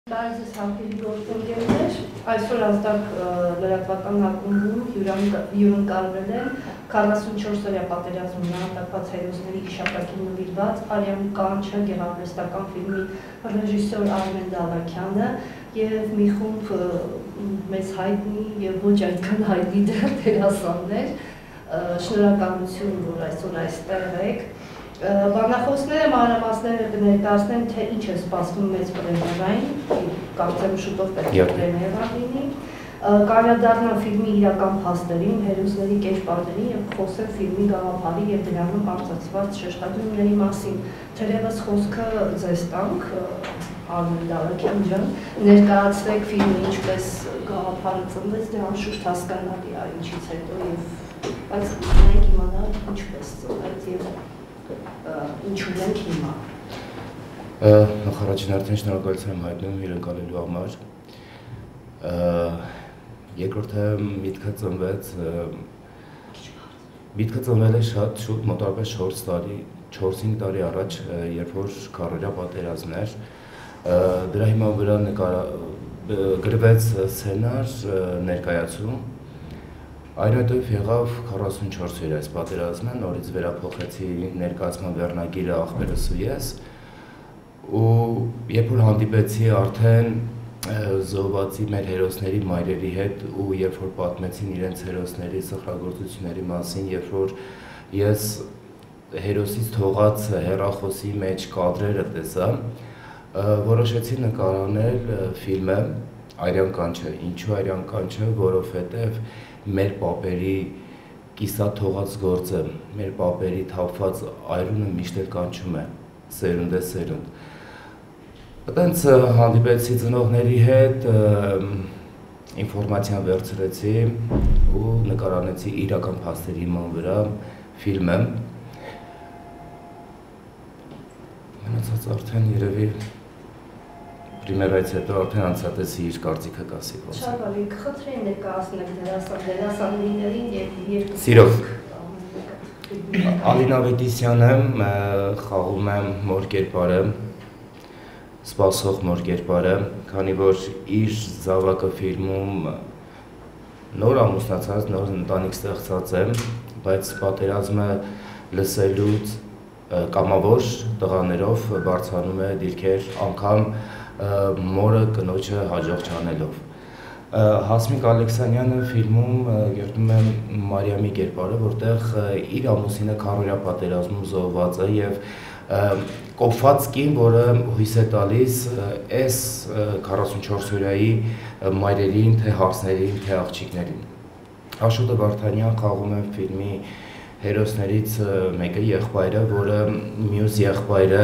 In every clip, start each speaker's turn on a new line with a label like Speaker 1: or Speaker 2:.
Speaker 1: Տարիզս հապերի գործընկերներ, այսօր ազդակ լրատվական ակումբում հյուրընկալվել են 44-օրյա պատերազմում նահատակված հերոսների հիշատակին նվիրված «Արյան կանչը» գեղարվեստական ֆիլմի ռեժիսոր Արմեն Դալաքյանը և մի խումբ մեզ հայտնի և ոչ այդքան հայտնի դերասաններ, շնորհակալություն, որ այսօր այստեղ եք։ Բանախոսները մանրամասները կներկայացնեն, թե ինչ է սպասվում մեծ պրեմիերային, կարծեմ շուտով պետք է պրեմիերա լինի, կանդրադառնան ֆիլմի իրական փաստերին, հերոսների կերպարներին և խոսեն ֆիլմի գաղափարի և դրանում արծարծված շեշտադրումների մասին։ Թերևս խոսքը ձեզ տանք, Արմեն Դալաքյան ջան, ներկայացրեք ֆիլմը ինչպես գաղափարը ծնվեց, դե անշուշտ հասկանալի է ինչից հետո, բայց մենք իմանալ ինչպես ծնվեց և ինչու ենք հիմա։
Speaker 2: Նախ առաջին շնորհակալություն եմ հայտնում հյուրընկալելու համար։ Երկրորդը միտքը ծնվել է շատ շուտ, մոտավորապես 4-5 տարի առաջ, երբ որ քարոզիա պատերազմն էր, դրա հիման վրա գրվեց սցենար, ներկայացում, այնուհետև եղավ 44 օրյա այս պատերազմը, նորից վերափոխեցի ներկայացման վերնագիրը «Ախպերս ու ես», ու երբ որ հանդիպեցի արդեն զոհվածի մեր հերոսների մայրերի հետ ու երբ որ պատմեցին իրենց հերոսների սխրագործությունների մասին, երբ որ ես հերոսից թողած հեռախոսի մեջ կադրերը տեսա, որոշեցի նկարահանել ֆիլմը «Արյան կանչը»։ Ինչու «Արյան կանչը», որովհետև մեր պապերի կիսատ թողած գործը, մեր պապերի թափված այրունը միշտ էլ կանչում է, սերունդ է սերունդ։ Այդպես հանդիպեցի ծնողների հետ, ինֆորմացիան վերցրեցի ու նկարահանեցի իրական փաստերի հիման վրա ֆիլմը։ Մնացած արդեն երևի պրեմիերայից հետո արդեն անցատեսի իր կարծիքը կասի։
Speaker 1: Շատ բարի, կխնդրեի ներկայացնեք դերասաններին և երկու։
Speaker 2: Սիրով։ Ալին Ավետիսյանը խաղում եմ մոր կերպարը, սպասող մոր կերպարը, քանի որ իր զավակը ֆիլմում նոր ամուսնացած, նոր ընտանիք ստեղծած է, բայց պատերազմը լսելուց կամավոր տղաներով բարձրանում է դիրքեր, անգամ մորը կնոջը հաջող չանելով։ Հասմիկ Ալեքսանյանը ֆիլմում կերտում է Մարիամի կերպարը, որտեղ իր ամուսինը քարոզիա պատերազմում զոհված է և կոփված կին, որը հույս է տալիս այս 44 օրյայի մայրերին, թե հարսներին, թե աղջիկներին։ Աշոտը Վարդանյան խաղում է ֆիլմի հերոսներից մեկը, եղբայրը, որը մյուս եղբայրը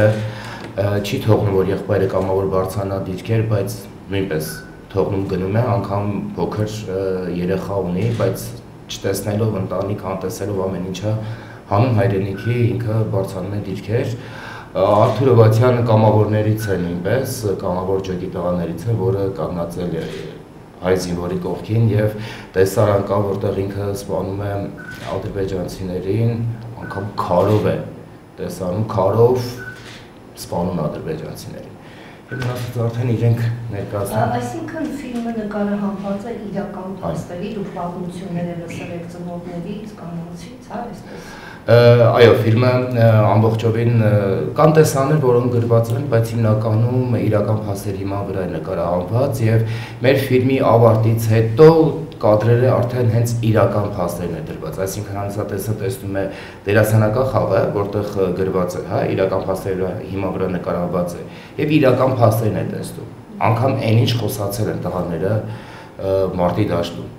Speaker 2: չի թողնում, որ եղբայրը կամավոր բարձրանա դիրքեր, բայց նույնպես թողնում գնում է, անգամ փոքր երեխա ունի, բայց չտեսնելով ընտանիք, անտեսելով ամեն ինչը հանուն հայրենիքի ինքը բարձրանում է դիրքեր։ Արթուր Հովհաննիսյանը կամավորներից է նույնպես, կամավոր ջոկի տղաներից է, որը կանգնած է հայ զինվորի կողքին և տեսարան կա, որտեղ ինքը սպանում է ադրբեջանցիներին, անգամ քարով է տեսանում, քարով սպանում ադրբեջանցիներին։ Եվ մնացած արդեն իրենք ներկայացնում։
Speaker 1: Այսինքն ֆիլմը նկարահանված է իրական փաստերի, դուք պատմությունները լսել եք ծնողներից, կանանցից, հա, այսպես։
Speaker 2: Այո, ֆիլմը ամբողջովին կան տեսաներ, որոնք գրված են, բայց հիմնականում իրական փաստերի հիման վրա է նկարահանված և մեր ֆիլմի ավարտից հետո կադրերը արդեն հենց իրական փաստերն է դրված, այսինքն հանրատեսը տեսնում է դերասանական խաղը, որտեղ գրված է, հա, իրական փաստերի հիման վրա նկարահանված է և իրական փաստերն է տեսնում, անգամ այն ինչ խոսացել են տղաները մարտի դաշտում։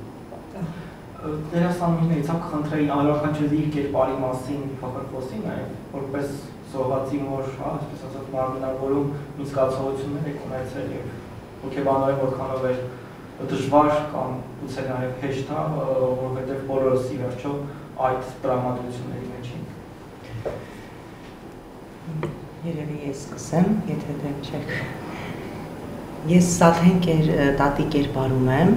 Speaker 3: Դերասանուհիներից կխնդրեի Արյան կանչի իր կերպարի մասին փոքր խոսի նաև, որպես զոհվածի մոր, այսպես ասած, մարմնավորում մի զգացողություններ եք ունեցել և հոգեբանորեն որքանով է դժվար կամ գուցե նաև հեշտ է, որովհետև բոլորս ի վերջո այդ տրամադրությունների մեջ ենք։
Speaker 4: Երևի ես սկսեմ, եթե դեմ չեք։ Ես Սաթեն տատի կերպարում եմ,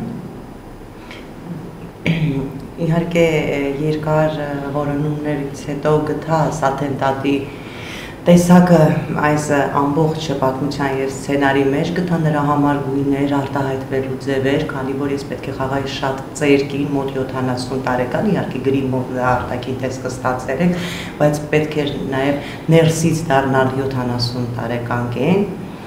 Speaker 4: իհարկե երկար որոնումներից հետո գտա Սաթեն տատի տեսակը այս ամբողջ պատմության եւ սցենարի մեջ գտա նրա համար գույներ, արտահայտվելու ձևեր, քանի որ ես պետք է խաղայի շատ ծեր կին, մոտ 70 տարեկան, իհարկե գրի արտաքին տեսքը ստացել եք, բայց պետք էր նաեւ ներսից դառնալ 70 տարեկան կին։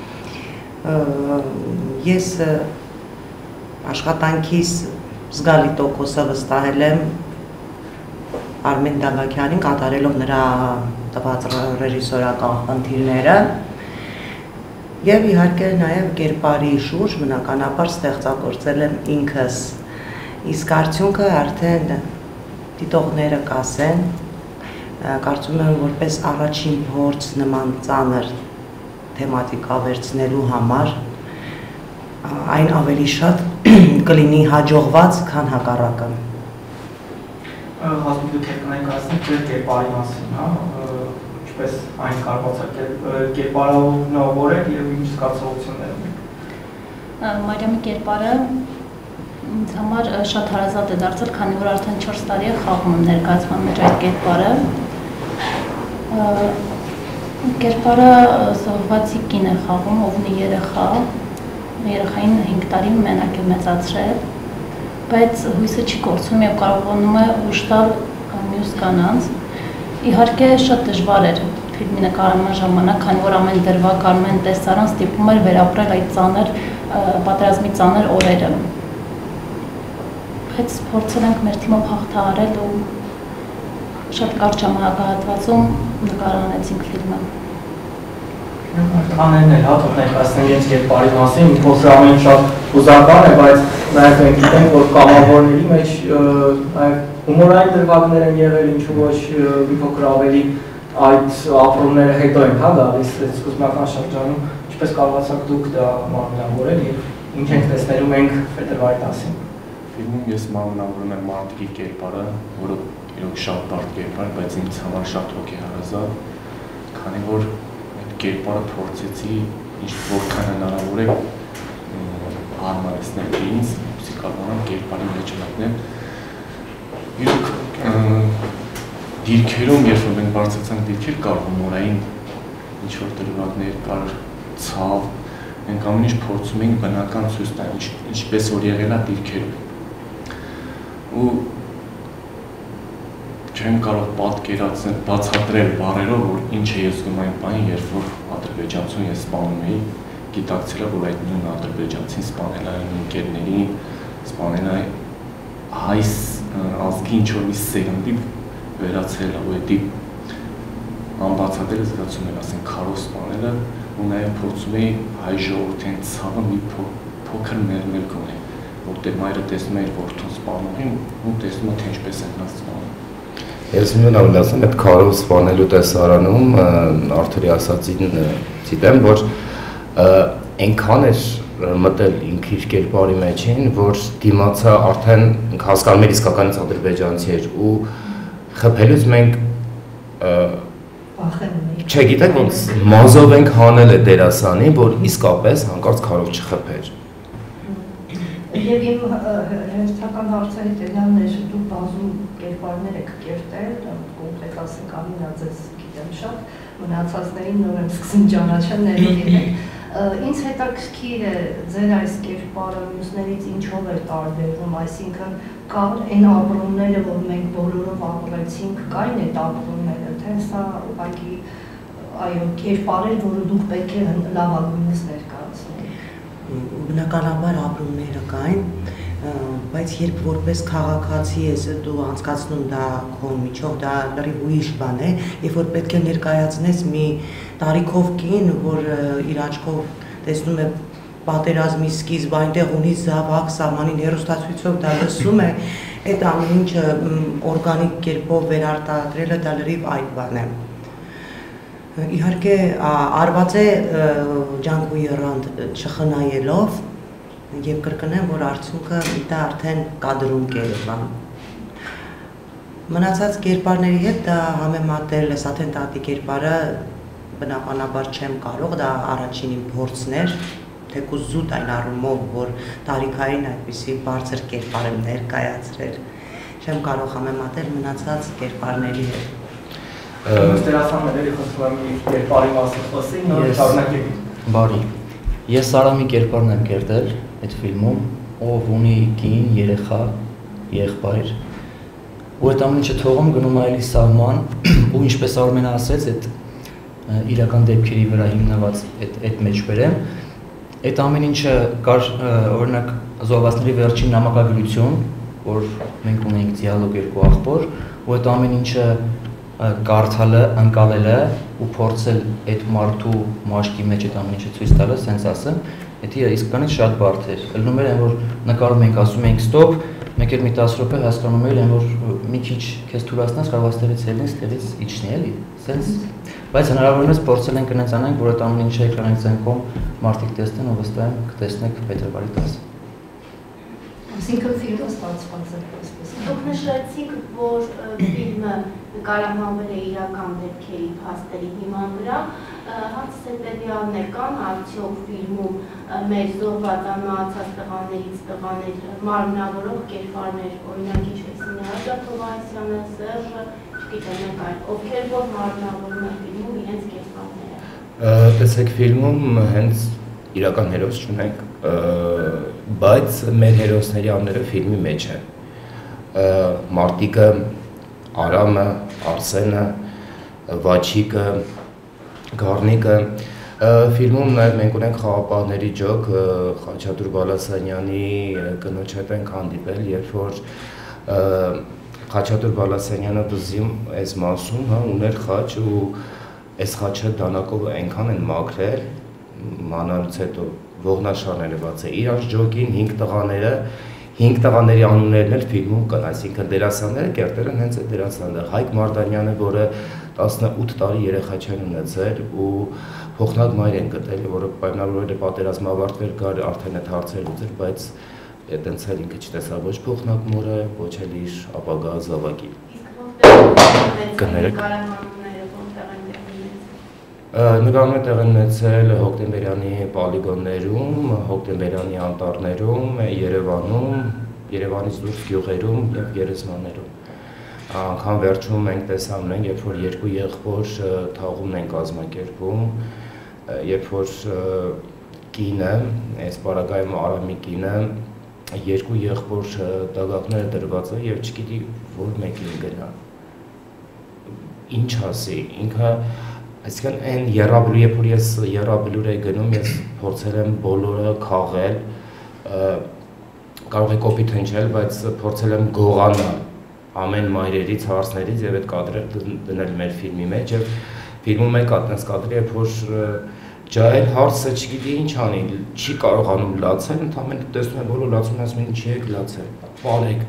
Speaker 4: Ես աշխատանքիս զգալի տոկոսը վստահել եմ Արմեն Դավաքյանին, կատարելով նրա տված ռեժիսորական խնդիրները եւ իհարկե նաեւ կերպարի շուրջ բնականաբար ստեղծագործել եմ ինքս, իսկ արդյունքը արդեն դիտողները կասեն, կարծում եմ որպես առաջին փորձ նման ծանր թեմատիկա վերցնելու համար այն ավելի շատ կլինի հաջողված, քան հակառակը։
Speaker 3: Հասմիկ դուք եք ասենք ձեր կերպարի մասին, հա, ինչպես այն կարողացաք կերպարավորել եւ ինչ զգացողություններ ունեք։
Speaker 5: Մարիամի կերպարը ինձ համար շատ հարազատ է դարձել, քանի որ արդեն 4 տարի է խաղում եմ ներկայացման մեջ այդ կերպարը։ Կերպարը զոհվածի կին է խաղում, ով ունի երեխա, երեխային 5 տարի մենակ է մեծացրել, բայց հույսը չի կորցնում եւ կարողանում է ուժ տալ մյուս կանանց։ Իհարկե շատ դժվար էր ֆիլմի նկարման ժամանակ, քանի որ ամեն դրվագ, ամեն տեսարան ստիպում էր վերապրել այդ ծանր պատերազմի ծանր օրերը։ Բայց փորձել ենք մեր թիմով հաղթահարել ու շատ կարճ ժամանակահատվածում նկարանեցինք ֆիլմը։
Speaker 3: Անեն էլ հա թողնենք ասենք ինձ կերպարի մասին, փոքր ամեն շատ հուզական է, բայց նաև մենք գիտենք, որ կամավորների մեջ նաև հումորային դրվագներ են եղել, ինչու ոչ մի փոքր ավելի այդ ապրումները հետո են հա գալիս այս սկզբնական շրջանում, ինչպես կարողացաք դուք դա մարմնավորել եւ ինչ ենք տեսնելու մենք ֆեդերվայի մասին։
Speaker 6: Ֆիլմում ես մարմնավորում եմ մարդկի կերպարը, որը իրոք շատ բարդ կերպար, բայց ինձ համար շատ հոգեհարազատ, քանի որ այդ կերպարը փորձեցի որքան հնարավոր է հարմարեցնել ինձ, ուսի կարողանամ կերպարի մեջ մտնել։ Իրոք դիրքերում, երբ որ մենք բարձրացանք դիրքեր, կար հումորային ինչ-որ դրվագներ, կար ցավ, մենք ամեն ինչ փորձում էինք բնական ցույց տալ, ինչպես որ եղել է դիրքերում։ Ու չեմ կարող պատկերացնել, բացատրել բառերով, որ ինչ է ես զգում այն բանին, երբ որ ադրբեջանցուն ես սպանում էի, գիտակցելը, որ այդ նույն ադրբեջանցին սպանել այն ընկերներին, սպանել այն հայ ազգի ինչ-որ մի սերնդի վերացել ու էդի անբացատրել զգացում եմ, ասենք քարով սպանելը ու նաև փորձում էի հայ ժողովրդին ցավը մի փոքր մերմել գոնել, որտեղ մայրը տեսնում է իր որդուն սպանում ու տեսնում է թե ինչպես են նա սպանում։
Speaker 2: Ես նույն ավելի ասեմ, այդ քարով սպանելու տեսարանում Արթուրի ասածին ցիտեմ, որ այնքան էր մտել ինքը իր կերպարի մեջին, որ դիմացը արդեն հասկանում էր իսկականից ադրբեջանցի էր ու խփելուց մենք չգիտենք ոնց մազով ենք հանել է դերասանին, որ իսկապես հանկարծ քարով չխփեր։
Speaker 1: Եվ իմ հերթական հարցերի տենալն էր, դուք բազում կերպարներ եք կերտել, կոնկրետ ասենք Ամինաձես գիտեմ շատ, մնացածներին նոր եմ սկսում ճանաչել ներողել։ Ինձ հետաքրքիր է ձեր այս կերպարը մյուսներից ինչով էր տարբերվում, այսինքն կար այն ապրումները, որ մենք բոլորով ապրեցինք, կային այդ ապրումները, թե սա ուղղակի այո, կերպար էր, որը դուք պետք է լավագույնս ներկայացնեիք։
Speaker 4: Բնականաբար ապրումները կային, բայց երբ որպես քաղաքացի ես դու անցկացնում դա քո միջով, դա լրիվ ուրիշ բան է, երբ որ պետք է ներկայացնես մի տարիքով կին, որ իր աչքով տեսնում է պատերազմի սկիզբ, այնտեղ ունի զավակ, սահմանին հեռուստացույցով դա լսում է, այդ ամեն ինչը օրգանիկ կերպով վերարտադրելը դա լրիվ այլ բան է։ Իհարկե արված է ջանք ու եռանդ չխնայելով եւ կրկնեմ, որ արդյունքը դա արդեն կադրում կերպան։ Մնացած կերպարների հետ դա համեմատել Սաթեն տատի կերպարը բնականաբար չեմ կարող, դա առաջին իմ փորձն էր, թեկուզ զուտ այն առումով, որ տարիքային այդպիսի բարձր կերպար եմ ներկայացրել, չեմ կարող համեմատել մնացած կերպարների հետ։
Speaker 3: Դերասանների խոսում եմ իր կերպարի մասին խոսի, նոր շարունակեք։
Speaker 7: Բարի։ Ես Սարամի կերպարն եմ կերտել այդ ֆիլմում, ով ունի կին, երեխա, եղբայր։ Ու այդ ամեն ինչը թողում գնում այլի սահման, ու ինչպես Արմենը ասեց, այդ իրական դեպքերի վրա հիմնված այդ մեջբերեմ, այդ ամեն ինչը կար օրինակ զոհվածների վերջին նամակագրություն, որ մենք ունենք դիալոգ երկու աղբոր, ու այդ ամեն ինչը կարդալը, ընկալելը ու փորձել այդ մարդու մաշկի մեջ այդ ամեն ինչը ցույց տալը, սենց ասեմ, դա իսկականից շատ բարդ էր։ Ելնում էր այն, որ նկարում ենք, ասում ենք ստոպ, մեկ էլ մի 10 րոպե հասկանում էր այն, որ մի քիչ քեզ թույլատնես, կարող աստեղից ելնի, ստեղից իջնի, էլի։ Սենց, բայց հնարավորինս փորձել ենք գնաց անենք, որ այդ ամեն ինչը էկրանից ընկում մարդիկ տեսնեն ու վստահ եմ կտեսնեք փետրվարի 10-ը։
Speaker 1: Այսինքն ֆիլմը ստացված է այսպես։
Speaker 8: Դուք նշեցիք, որ ֆիլմը նկարահանվել է իրական դեպքերի փաստերի հիման վրա, հարցս հետևյալն է, կան արդյոք ֆիլմում մեր զոհված անմահացած տղաներից տղաներ մարմնավորող կերպարներ, օրինակ ինչպես Նիհարը Թովմասյանը, Սերժը, չգիտեմ այլ, ովքեր որ մարմնավորում են ֆիլմում իրենց կերպարները։
Speaker 2: Տեսեք, ֆիլմում հենց իրական հերոս չունենք, բայց մեր հերոսների անունները ֆիլմի մեջ են։ Մարտիկը, Արամը, Արսենը, Վաչիկը, Գառնիկը, ֆիլմում նաև մենք ունենք խաղապահների ջոկ Խաչատուր Բալասանյանի կնոջ հետ ենք հանդիպել, երբ որ Խաչատուր Բալասանյանը բզում այս մասում, հա, ուներ խաչ ու այս խաչը դանակով այնքան են մաքրել, մանալուց հետո ողնաշարները բաց է, իրանց ջոկին 5 տղաների անուններն էլ ֆիլմում կան, այսինքն դերասանները կերտել են հենց այդ դերասանները, Հայկ Մարդանյանը, որը 18 տարի երեխա չեն ունեցել ու փոխնակ մայր են գտել, որը պայմանավորվել է պատերազմը ավարտվել, գար արդեն այդ հարցերը լուծել, բայց այտենց էլ ինքը չտեսավ ոչ փոխնակ մորը, ոչ էլ իր ապագա զավակին։ Նկարները տեղ են ունեցել հոկտեմբերյանի պոլիգոններում, հոկտեմբերյանի անտառներում, Երևանում, Երևանից դուրս գյուղերում եւ գերեզմաներում։ Անգամ վերջում մենք տեսան ունենք, երբ որ երկու եղբոր թաղումն են կազմակերպում, երբ որ կինը, այս պարագայում Արամի կինը, երկու եղբոր դագաղները դրված է եւ չգիտի որ մեկին գնա։ Ինչ ասի, ինքը այսինքն այն երաբլու, երբ որ ես երաբլուր եմ գնում, ես փորձել եմ բոլորը քաղել, կարող է կոպիտ հնչել, բայց փորձել եմ գողանալ ամեն մայրերից, հարցներից եւ այդ կադրերը դնել մեր ֆիլմի մեջ եւ ֆիլմում է կատնես կադրը, երբ որ ջահել հարցը չգիտի ինչ անի, չի կարողանում լացել, ընդհանրապես տեսնում եմ բոլոր լացում ասում են ինչի եք լացել, պարեք,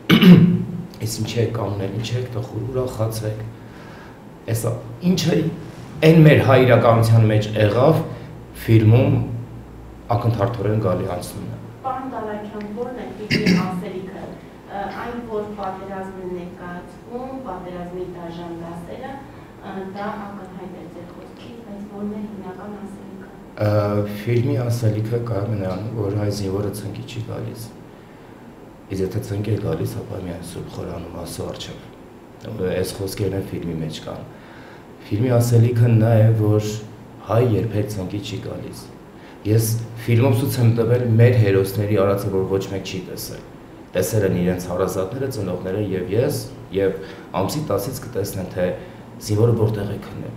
Speaker 2: այս ինչի եք կանգնել, ինչի եք տխուր, ուրախացեք, այսա ինչը այն մեր հայ իրականության մեջ եղավ ֆիլմում ակնթարթորեն գալի անցնում է։
Speaker 8: Պարոն Դավաչյան, ո՞րն է ֆիլմի ասելիքը, այն որ պատերազմն ներկայացվում, պատերազմի դաժան դասերը, դա ակնհայտ է ձեր խոսքից, բայց ո՞րն է հիմնական ասելիքը։
Speaker 2: Ֆիլմի ասելիքը կայանում է նրանում, որ հայ զինվորը ցնկի չի գալիս։ Իսկ եթե ցնկի է գալիս, ապա միայն Սուրբ Խորանում Աստծո առջև։ Այս խոսքերն են ֆիլմի մեջ կան։ Ֆիլմի ասելիքը նա է, որ հայ երբեք ցնկի չի գալիս։ Ես ֆիլմում ցույց եմ տվել մեր հերոսների արածը, որ ոչ մեկ չի տեսել։ Տեսել են իրենց հարազատները, ծնողները եւ ես, եւ ամսի 10-ից կտեսնեն, թե զինվորը որտեղ է քնել։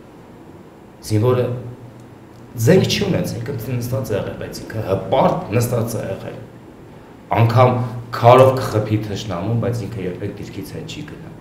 Speaker 2: Զինվորը զենք չի ունեցել, ինքը նստած է եղել, բայց ինքը հպարտ նստած է եղել։ Անկամ քարով կխփի թշնամուն, բայց ինքը երբեք դիրքից հետ չի գնա։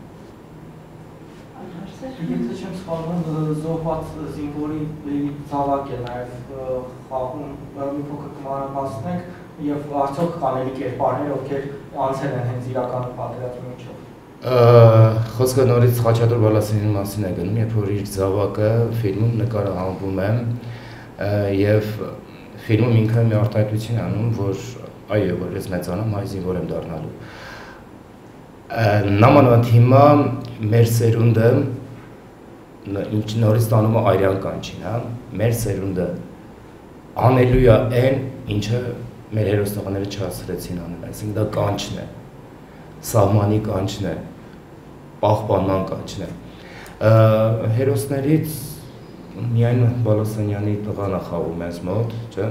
Speaker 3: Եթե չեմ սխալվում, զոհված զինվորի զավակ է նաև խաղում, մի փոքր կմանրամասնենք եւ արդյոք կանելի կերպարներ, ովքեր անցել են հենց իրական պատերազմի միջով։
Speaker 2: Խոսքը նորից Խաչատուր Բալասանյանի մասին է գնում, երբ որ իր զավակը ֆիլմում նկարահանվում է եւ ֆիլմում ինքը մի արտահայտություն անում, որ այո, որ ես մեծանամ, հայ զինվոր եմ դառնալու։ Նամանավանդ հիմա մեր սերունդը ինչ նորից տանում է արյան կանչին, հա, մեր սերունդը անելու է այն, ինչը մեր հերոստողները չհասցրեցին անել, այսինքն դա կանչն է, սահմանի կանչն է, պահպանման կանչն է։ Հերոսներից միայն Բալասանյանի տղան է խաղում մեզ մոտ, չէ՞։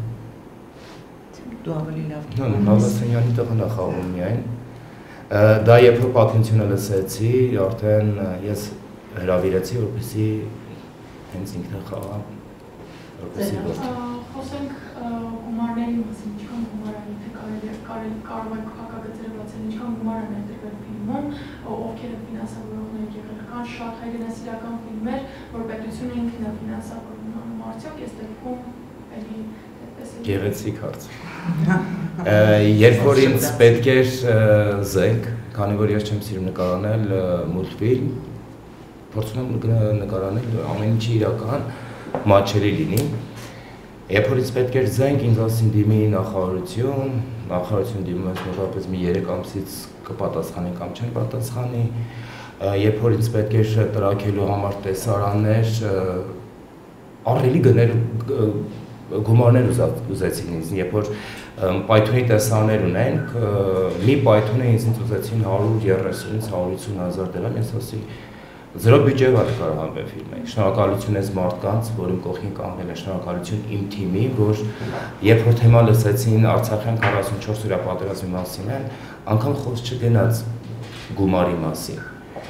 Speaker 4: Դու ավելի լավ։
Speaker 2: Բալասանյանի տղան է խաղում միայն։ Դա երբ որ պատմությունը լսեցի, արդեն ես հրավիրեցի, որպեսզի հենց ինքն խաղա, որպեսզի որ։
Speaker 9: Խոսենք գումարների մասին, ինչքան գումար է, եթե կարող եք հակագծերը բացել, ինչքան գումար է ներդրվել ֆիլմում, ովքեր են ֆինանսավորողներ եղել, կան շատ հայրենասիրական ֆիլմեր, որ պետությունը ինքն է ֆինանսավորում, արդյոք այս դեպքում էլի
Speaker 2: Գեղեցիկ հարց։ Երբ որ ինձ պետք էր զենք, քանի որ ես չեմ սիրում նկարանել մուլտֆիլմ, փորձում եմ նկարանել ամեն ինչի իրական մատչելի լինի։ Երբ որ ինձ պետք էր զենք, ինձ ասին դիմի նախարարություն դիմում ես մոտավորապես մի 3 ամսից կպատասխանի կամ չեն պատասխանի։ Երբ որ ինձ պետք էր տրաքելու համար տեսարաններ, ահռելի գներ գումարներ ուզեցին ինձ, երբ որ պայթունի տեսարաններ ունենք, մի պայթունը ինձ ուզեցին 130-ից 150 հազար դրամ, ես ասի զրո բյուջեով է նկարահանվել ֆիլմը։ Շնորհակալություն ես մարդկանց, որ իմ կողքին կանգնել են, շնորհակալություն իմ թիմի, որ երբ որ թեմա լսեցին Արցախյան 44 օրյա պատերազմի մասին են, անգամ խոսք չգնաց գումարի մասին։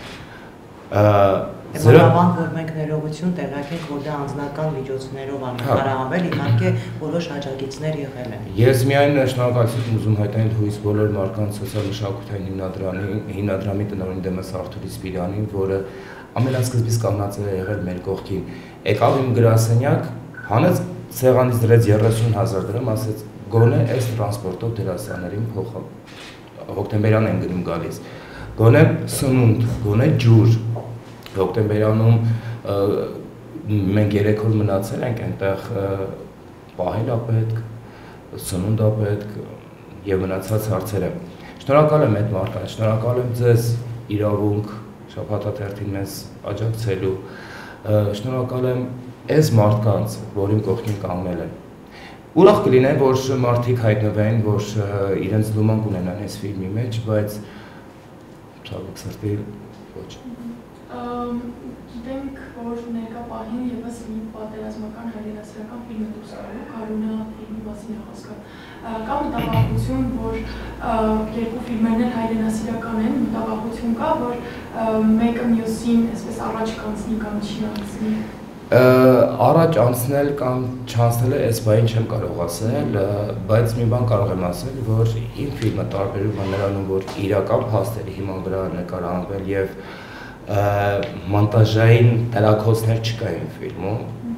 Speaker 4: Բնական որ մենք ներողություն տեղակ ենք, որ դա անձնական միջոցներով է նկարահանվել, իհարկե որոշ աջակիցներ եղել են։
Speaker 2: Ես միայն շնորհակալություն եմ ուզում հայտնել հույս բոլոր մարդկանց սոցիալ-մշակութային հիմնադրամի տնօրեն Դեմս Արթուր Սպիրյանին, որը ամենասկզբից կանգնած է եղել մեր կողքին։ Եկավ իմ գրասենյակ, հանեց սեղանից դրեց 30,000 դրամ, ասեց գոնե այս տրանսպորտով դերասաններին փոխա։ Հոկտեմբերյան են գնում գալիս։ Գոնե սնունդ, գոնե ջուր։ Հոկտեմբերյանում մենք 3 օր մնացել ենք այնտեղ պահել է պետք, սնունդ է պետք եւ մնացած հարցերը։ Շնորհակալ եմ այդ մարդկանց, շնորհակալ եմ ձեզ իրավունք շաբաթաթերթին մեզ աջակցելու, շնորհակալ եմ այս մարդկանց, որ իմ կողքին կանգնել են։ Ուրախ կլինեմ, որ մարդիկ հայտնվեն, որ իրենց լումանք ունենան այս ֆիլմի մեջ, բայց ցավոք սրտի ոչ։
Speaker 9: Գիտենք, որ ներկա պահին ևս մի պատերազմական հայրենասիրական ֆիլմ է դուրս գալու, Կարունա ֆիլմի մասին է խոսքը։ Կա մտավախություն, որ երկու ֆիլմերն էլ հայրենասիրական են, մտավախություն կա, որ մեկը մյուսին այսպես առաջ կանցնի կամ չի անցնի։
Speaker 2: Առաջ անցնել կամ չանցնելը այս բային չեմ կարող ասել, բայց մի բան կարող եմ ասել, որ իմ ֆիլմը տարբերում է նրանում, որ իրական փաստերի հիման վրա նկարահանվել եւ մոնտաժային դրակոցներ չկային ֆիլմում,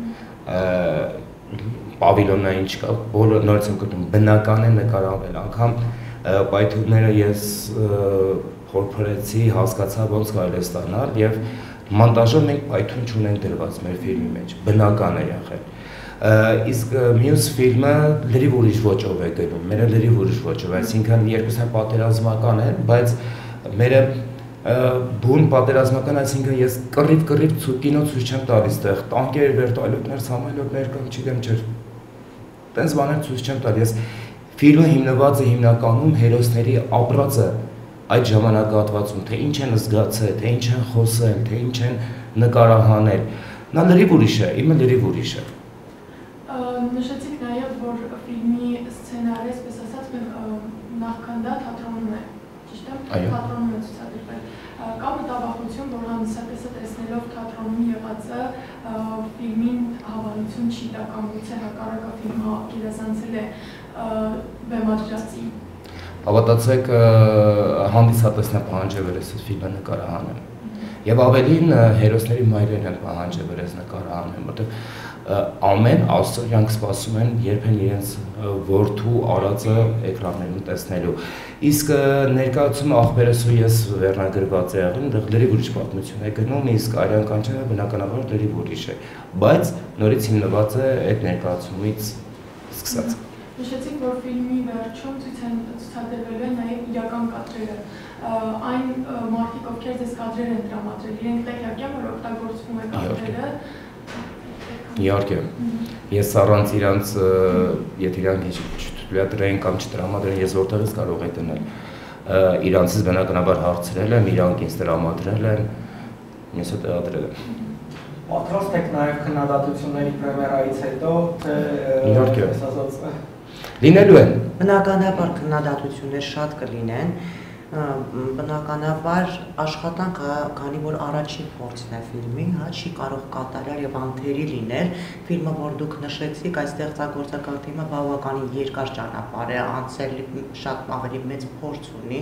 Speaker 2: պավիլոնային չկա, բոլոր նորից եմ կրտում, բնական է նկարահանվել, անգամ պայթունները ես խորփրեցի, հասկացա ոնց կարելի է ստանալ եւ մոնտաժով մենք պայթուն չունենք դրված մեր ֆիլմի մեջ, բնական է եղել։ Իսկ մյուս ֆիլմը լրիվ ուրիշ ոճով է գնում, մերը լրիվ ուրիշ ոճով, այսինքն երկուսն պատերազմական են, բայց մերը բուն պատերազմական, այսինքն ես կռիվ կինո ցույց չեմ տալիս տեղ, տանկեր, վերտալյոտներ, սամալյոտներ կամ չգիտեմ չէ։ Տենց բաներ ցույց չեմ տալիս։ Ես ֆիլմը հիմնված է հիմնականում հերոսների ապրածը այդ ժամանակահատվածում, թե ինչ են զգացել, թե ինչ են խոսել, թե ինչ են նկարահանել։ Նա լրիվ ուրիշ է, իմը լրիվ ուրիշ է։
Speaker 9: Նշեցիք նաև, որ ֆիլմի սցենարը, այսպես ասած, նախքան դա թատրոնում է, ճիշտ է՞։ Թատրոնում է ցուցադրվել։ Կա մտավախություն, որ հանդիսատեսը տեսնելով թատրոնում եղածը ֆիլմին հավանություն չի տա կամ գուցե հակառակը ֆիլմը գերազանցել է բեմադրածին։
Speaker 2: Հավատացեք, հանդիսատեսն է պահանջել որ այս ֆիլմը նկարահանեմ։ Եվ ավելին հերոսների մայրերն են պահանջել որ այս նկարահանեմ, որտեղ ամեն աստղյանք սպասում են երբեն իրենց որդու արածը էկրաններում տեսնելու։ Իսկ ներկայացումը աղբերս ու ես վերնագրված է եղել, այնտեղ լրիվ ուրիշ պատմություն է գնում, իսկ Արյան Կանչյանը բնականաբար լրիվ ուրիշ է, բայց նորից հիմնված է այդ ներկայացումից սկսած։
Speaker 9: Նշեցիք, որ ֆիլմի վերջում ցուցադրվելու են նաև իրական կադրերը։ Այն մարդիկ, ովքեր ձեզ կադրեր են տրամադրել, իրենք տեղյակ են, որ օգտագործվում է կադրերը։
Speaker 2: Իհարկե, ես առանց իրանց, եթե իրանք չթույլատրեին կամ չտրամադրեն, ես որտեղից կարող եմ դնել։ Իրանցից բնականաբար հարցրել եմ, իրանք ինձ տրամադրել են, մյուսը տեղադրել եմ։
Speaker 3: Պատրաստ եք նաև քննադատությունների պրեմիերայից հետո, թե
Speaker 2: իհարկե
Speaker 3: ասած
Speaker 2: լինելու են։
Speaker 4: Բնականաբար քննադատություններ շատ կլինեն, բնականաբար աշխատանքը, քանի որ առաջին փորձն է ֆիլմի, չի կարող կատարյալ եւ անթերի լինել։ Ֆիլմը, որ դուք նշեցիք, այս ստեղծագործական թիմը բավականին երկար ճանապարհ է անցել, շատ ավելի մեծ փորձ ունի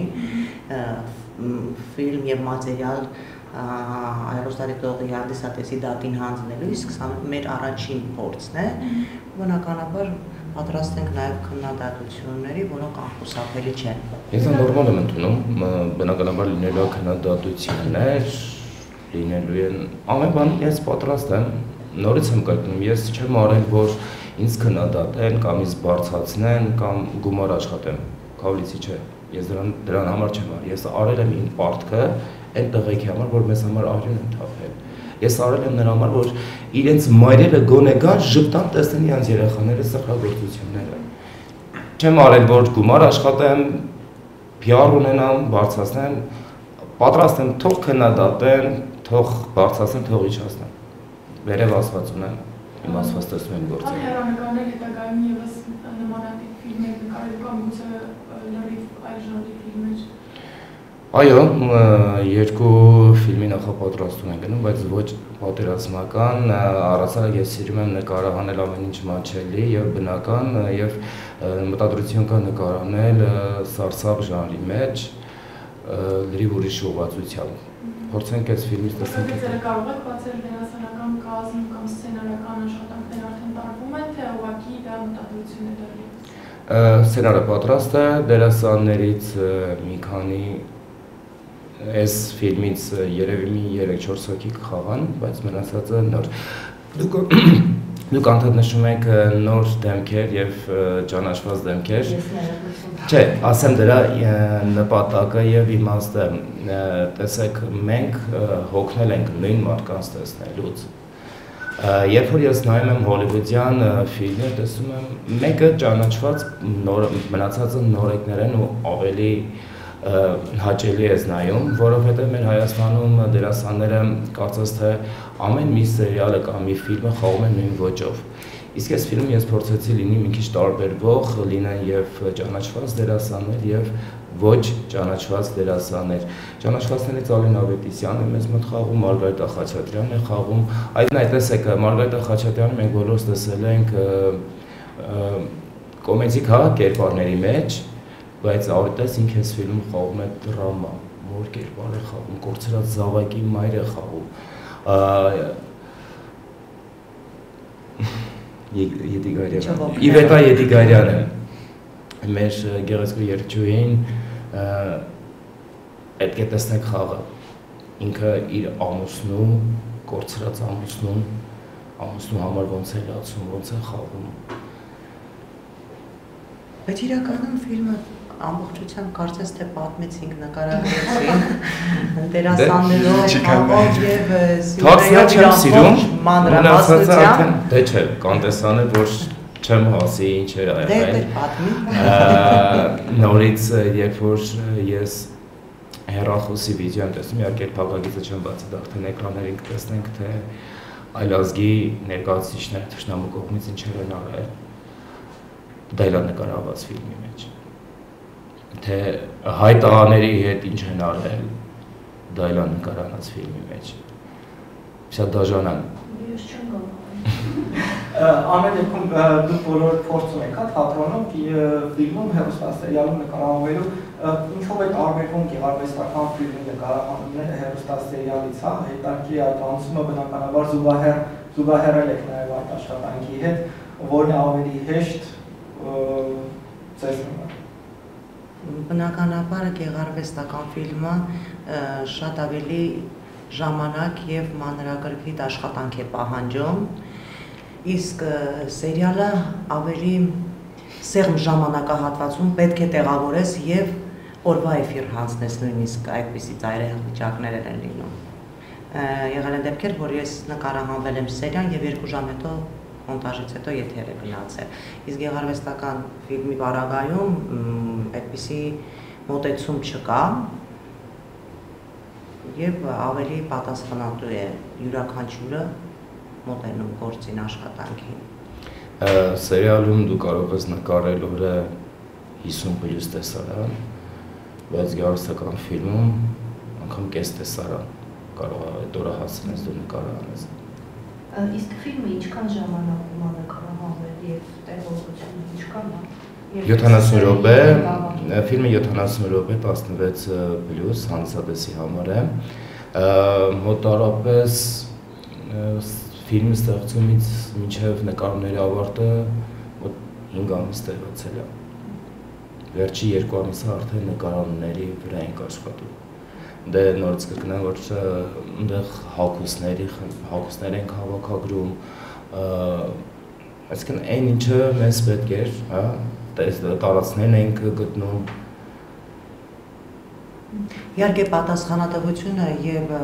Speaker 4: ֆիլմ եւ մատերիալ հեռուստադիտողի հանդիսատեսի դատին հանձնելու, իսկ սա մեր առաջին փորձն է, բնականաբար պատրաստ ենք նաև քննադատությունների, որոնք անխուսափելի չեն։
Speaker 2: Ես նորմալ եմ ընդունում, բնականաբար լինելու քննադատություններ, լինելու են ամեն բան, ես պատրաստ եմ, նորից եմ կրկնում, ես չեմ արել, որ ինձ քննադատեն կամ ինձ բարձրացնեն կամ գումար աշխատեմ, Քավլիցի չէ, ես դրան համար չեմ արել, ես արել եմ իմ պարտքը, այն տղեկի համար, որ մեզ համար արյուն են թափել։ Ես արել եմ նրա համար, որ իրենց մայրերը գոնե գան ժպտան տեսնեն իրենց երեխաները սխրագործությունները։ Չեմ արել, որ գումար աշխատեմ, PR ունենամ, բարձրացնեմ, պատրաստ եմ թող քննադատեն, թող բարձրացնեն, թող իջացնեն։ Վերև ասված ունեմ, իմ ասված տեսնում եմ գործը։
Speaker 9: Հեռանկարներ հետագայում ևս նմանատիպ ֆիլմեր նկարել կամ գուցե լրիվ այլ ժանրի ֆիլմեր։
Speaker 2: Այո, երկու ֆիլմի նախապատրաստում են գնում, բայց ոչ պատերազմական, առասարակ ես սիրում եմ նկարահանել ամեն ինչ մատչելի եւ բնական եւ մտադրություն կա նկարահանել սարսափ ժանրի մեջ, լրիվ ուրիշ ուղղվածությամբ։ Փորձենք այս ֆիլմից տեսնենք։
Speaker 9: Դուք կարող եք բացել դերասանական կազմ կամ սցենարական աշխատանքներ արդեն տարվում են, թե ուղղակի դա մտադրություն է դրել։
Speaker 2: Սցենարը պատրաստ է, դերասաններից մի քանի այս ֆիլմից երևի մի 3-4 հոգի կխաղան, բայց մնացածը նոր։ Դուք անդադ նշում եք նոր դեմքեր եւ ճանաչված դեմքեր։ Չէ, ասեմ դրա նպատակը եւ իմաստը։ Տեսեք, մենք հոգնել ենք նույն մարդկանց տեսնելուց։ Երբ որ ես նայում եմ հոլիվուդյան ֆիլմեր, տեսնում եմ մեկը ճանաչված մնացածը նորեկներ են ու ավելի հաճելի է նայում, որովհետև մեր Հայաստանում դերասանները կարծես թե ամեն մի սերիալը կամ մի ֆիլմը խաղում են նույն ոճով։ Իսկ այս ֆիլմը ես փորձեցի լինի մի քիչ տարբերվող, լինեն եւ ճանաչված դերասաններ եւ ոչ ճանաչված դերասաններ։ Ճանաչվածներից Ալին Ավետիսյանը մեզ մոտ խաղում, Մարգարիտ Խաչատրյանն է խաղում։ Այդ նայ տեսեք, Մարգարիտ Խաչատրյանը մենք բոլորս տեսել ենք կոմեդիկ կերպարների մեջ, բայց ավետես ինքը այս ֆիլմում խաղում է դրամա, որ կերպար է խաղում, կորցրած զավակի մայր է խաղում։ Եդիգարյանը։ Իվետա Եդիգարյանը մեր գեղեցկու երգչուհին պետք է տեսնեք խաղը։ Ինքը իր ամուսնու, կորցրած ամուսնու համար ոնց է լացում, ոնց է խաղում։
Speaker 4: Բայց իրականում ֆիլմը ամբողջությամբ կարծես թե պատմեցինք, նկարագրեցինք, դերասաններով, խաղով եւ սիրում մանրամասնությամբ։
Speaker 2: Դե չէ, կանտեսանը որ չեմ հասի ինչ էր եղել։ Նորից երբ որ ես հեռախոսի վիդեո եմ տեսնում, իհարկե փակագիծը չեմ բացի, արդեն էկրաններին կտեսնենք, թե այլազգի ներկայացուցիչները թշնամու կողմից ինչեր են արել դա նկարահանված ֆիլմի մեջ, թե հայ տղաների հետ ինչ են արել դա նկարահանված ֆիլմի մեջ, շատ դաժան եմ։
Speaker 1: Ես չեմ գալու։
Speaker 3: Ամեն դեպքում դուք բոլոր փորձ ունեք թատրոնում, ֆիլմում, հեռուստասերիալում նկարահանվելու, ինչով է տարբերվում գեղարվեստական ֆիլմի նկարահանումները հեռուստասերիալից, հետաքրքիր է այդ անցումը բնականաբար զուգահեռել եք նաև այդ աշխատանքի հետ, որն է ավելի հեշտ
Speaker 4: Բնականաբար գեղարվեստական ֆիլմը շատ ավելի ժամանակ եւ մանրակրկիտ աշխատանք է պահանջում, իսկ սերիալը ավելի սեղմ ժամանակահատվածում պետք է տեղավորես եւ օրվա էֆիր հանձնես, նույնիսկ այդպիսի ծայրահեղ վիճակներ են լինում։ Եղել են դեպքեր, որ ես նկարահանվել եմ սերիան եւ 2 ժամ հետո մոնտաժից հետո եթեր է գնացել։ Իսկ գեղարվեստական ֆիլմի պարագայում այդպիսի մոտեցում չկա։ եւ ավելի պատասխանատու է յուրաքանչյուրը մոտենում գործին աշխատանքին։
Speaker 2: Սերիալում դու կարող ես նկարել օրը 50+ տեսարան, բայց գեղարվեստական ֆիլմում անգամ կես տեսարան կարող է այդ օրը հասնես դու նկարանես։
Speaker 1: Իսկ ֆիլմը ինչքան ժամանակում է նկարահանվել եւ տեղողությունը ինչքան է։
Speaker 2: 70 րոպե, ֆիլմը 70 րոպե 16+ հանդիսատեսի համար է։ Մոտավորապես ֆիլմի ստեղծումից մինչև նկարների ավարտը մոտ 5 ամիս տևացել է։ Վերջի 2 ամիսը արդեն նկարանների վրա ենք աշխատում։ Դե նորից կգնամ, որ այնտեղ հագուստներ ենք հավաքագրում, այսինքն այն ինչը մեզ պետք էր, հա, տարածքներն ենք գտնում։
Speaker 4: Իհարկե պատասխանատվությունը եւ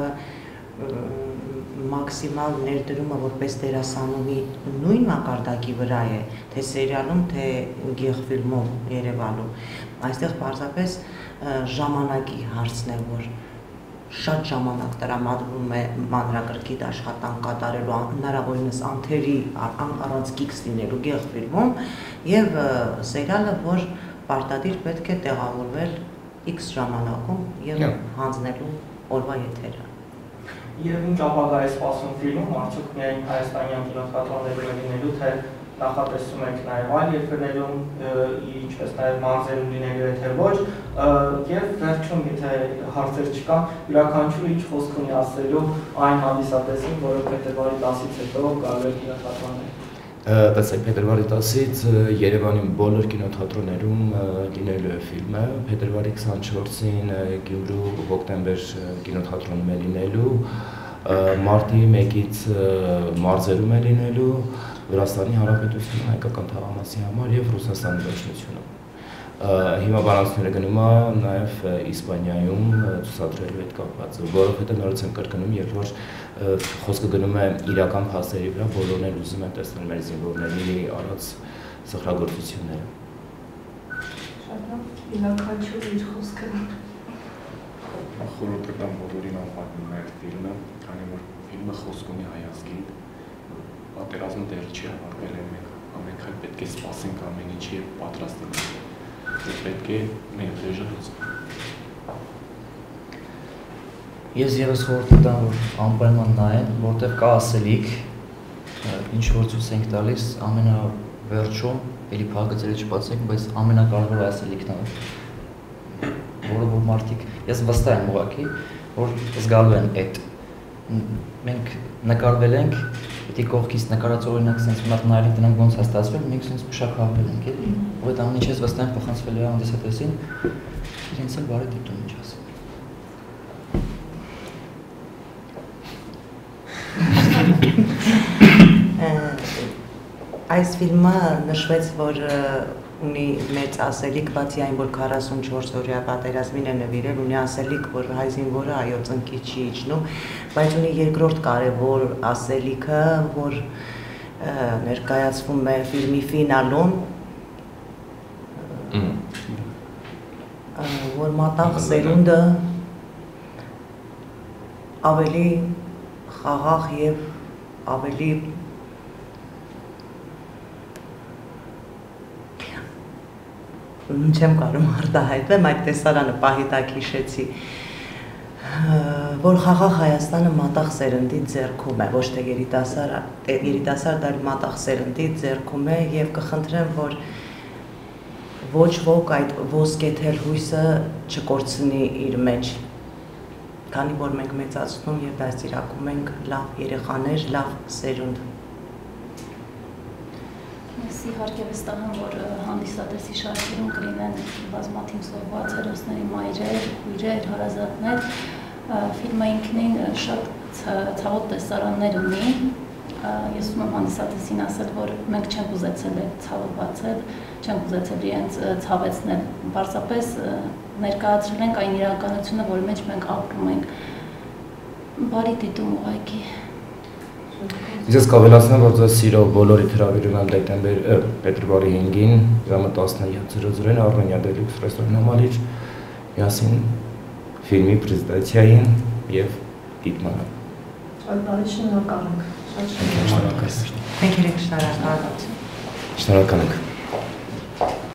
Speaker 4: մաքսիմալ ներդրումը որպես դերասանուհի նույն մակարդակի վրա է, թե սերիալում, թե գեղֆիլմում Երևանում։ Այստեղ պարզապես ժամանակի հարցն է, որ շատ ժամանակ տրամադրվում է մանրակրկիտ աշխատանք կատարելու, հնարավորինս անթերի առանց գիքս լինելու գեղֆիլմում եւ սերիալը, որ պարտադիր պետք է տեղավորվել X ժամանակում եւ հանձնելու օրվա եթերը։
Speaker 3: Եվ ինչ ապագա է սպասում ֆիլմում, արդյոք միայն հայաստանյան կինոթատրոններում լինելու, թե նախատեսում եք նաև այլ երկրներում, ինչպես նաև մարզերում լինելու է, թե ոչ, եւ վերջում, եթե հարցեր չկան, յուրաքանչյուրը ինչ խոսք ունի ասելու այն հանդիսատեսին, որը փետրվարի 10-ից հետո գալու է կինոթատրոններ։
Speaker 2: Տեսեք, փետրվարի 10-ից Երևանի բոլոր կինոթատրոններում լինելու է ֆիլմը, փետրվարի 24-ին Գյումրու հոկտեմբեր կինոթատրոնում է լինելու, մարտի 1-ից մարզերում է լինելու, Վրաստանի Հանրապետությունը հայկական թաղամասի համար եւ Ռուսաստանի Դաշնությունում։ Հիմա բանակցությունները գնում է նաեւ Իսպանիայում ցուցադրելու հետ կապված, որովհետեւ նորից են կրկնում, երբ որ խոսքը գնում է իրական փաստերի վրա, բոլորն էլ ուզում են տեսնել մեր զինվորների արած սխրագործությունները։
Speaker 1: Շատ լավ, յուրաքանչյուր իր խոսքը։
Speaker 6: Խորհուրդ կտամ բոլորին անպայման նայել ֆիլմը, քանի որ ֆիլմը խոսք ունի հայազգի, պատերազմը դեռ չի ավարտվել, մենք այլ պետք է սպասենք ամեն ինչի եւ պատրաստ լինենք։ Պետք է մենք դժոխոց։
Speaker 7: Ես եւս խորհուրդ կտամ, որ անպայման նայեն, որտեղ կա ասելիք, ինչ որ ցույց ենք տալիս, ամենավերջում, էլի փակածերը չբացենք, բայց ամենակարևորը ասելիքն է, որը որ մարդիկ, ես վստահ եմ ուղղակի, որ զգալու են այդ։ Մենք նկարվել ենք, եթե կողքից նկարած օրինակ sense մատ նայել դրանք ոնց է ստացվել, մենք sense մշակահարվել ենք, էլի։ Ու այդ ամեն ինչը վստահ եմ փոխանցվել է հանդիսատեսին, իրենց էլ բարի դիտում ինչ ասեմ։
Speaker 4: Այս ֆիլմը նշվեց, որ ունի մեծ ասելիք, բացի այն, որ 44 օրյա պատերազմին է նվիրել, ունի ասելիք, որ հայ զինվորը այո ծնկի չի իջնում, բայց ունի երկրորդ կարևոր ասելիքը, որ ներկայացվում է ֆիլմի ֆինալում, որ մատաղ սերունդը ավելի խաղաղ եւ ավելի չեմ կարող արտահայտվեմ, այդ տեսարանը պահի տակ հիշեցի, որ խաղաղ Հայաստանը մատաղ սերնդի ձեռքում է, ոչ թե երիտասարդ, այլ մատաղ սերնդի ձեռքում է եւ կխնդրեմ, որ ոչ ոք այդ ոսկեթել հույսը չկորցնի իր մեջ, քանի որ մենք մեծացնում եւ դաստիարակում ենք լավ երեխաներ, լավ սերունդ։
Speaker 5: Ես իհարկե վստահ եմ, որ հանդիսատեսի շարքերում կլինեն բազմաթիվ զոհված հերոսների մայրեր, քույրեր, հարազատներ։ Ֆիլմը ինքնին շատ ցավոտ տեսարաններ ունի։ Ես ուզում եմ հանդիսատեսին ասել, որ մենք չենք ուզեցել այդ ցավը բացել, չենք ուզեցել իրենց ցավեցնել։ Պարզապես ներկայացրել ենք այն իրականությունը, որի մեջ մենք ապրում ենք։ Բարի դիտում ուղղակի։
Speaker 2: Ես կավելացնեմ, որ ձեզ սիրով բոլորի հրավիրում եմ փետրվարի 5-ին ժամը 17:00-ին Armenia Deluxe ռեստորանի համալիր միասին ֆիլմի պրեզենտացիային եւ դիտմանը։
Speaker 1: Շատ բարի, շնորհակալ ենք։ Շատ
Speaker 2: Շնորհակալ ենք։
Speaker 4: Մենք երեք շնորհակալ ենք։
Speaker 2: Շնորհակալ ենք։